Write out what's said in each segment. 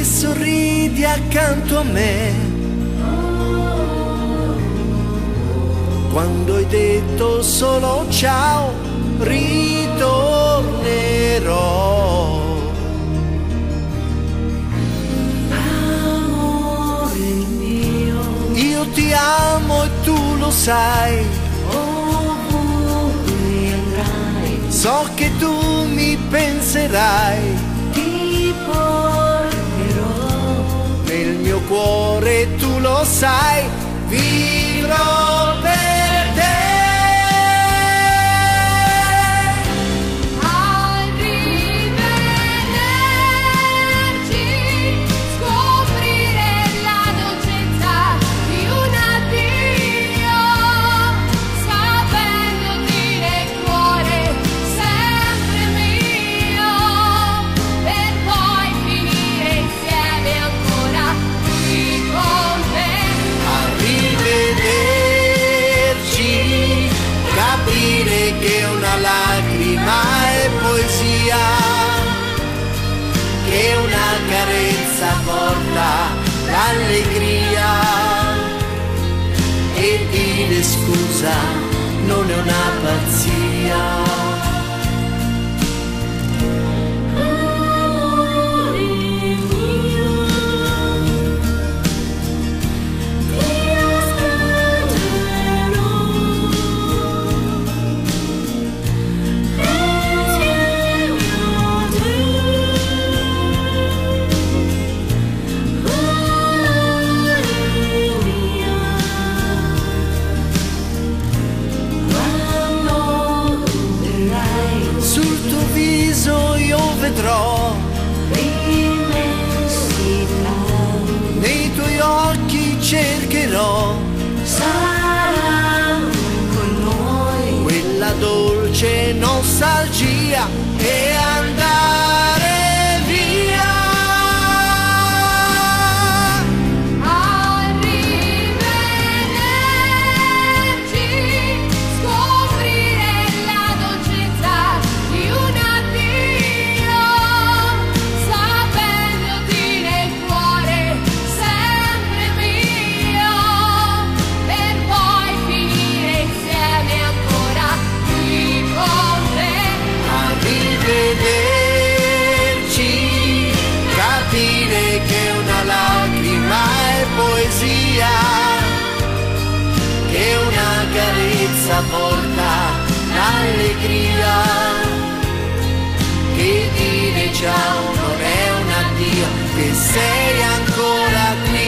sorridi accanto a me, quando hai detto solo ciao, ritornerò. Amore mio, Io ti amo e tu lo sai, ovunque andrai, so che tu mi penserai, ti porterò. nel mio cuore tu lo sai, vivrò per te. Arrivederci, scoprire la dolcezza di un addio, sapendoti nel cuore sempre mio, per poi finire insieme ancora qui con te. Arrivederci, capire che una lacrima è poesia, che una carezza porta l'allegria, e dire scusa non è una pazzia. Amore mio, ti aspetterò, insieme a te. Amore mio, quando verrai, Sul tuo viso io vedrò, l'immensità nei tuoi occhi cercherò sarà con noi. quella dolce nostalgia e andare via. Arrivederci, scoprire la dolcezza di un addio, sapendoti nel cuore sempre mio, per poi finire insieme ancora qui con te. Arrivederci, capire che una lacrima è poesia, che una carezza porta l'allegria, che dire ciao non è un addio, che sei ancora qui.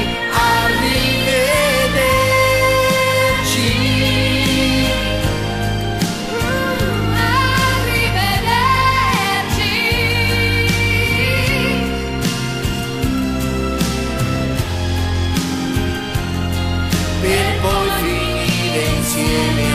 Arrivederci. Arrivederci, Per poi finire insieme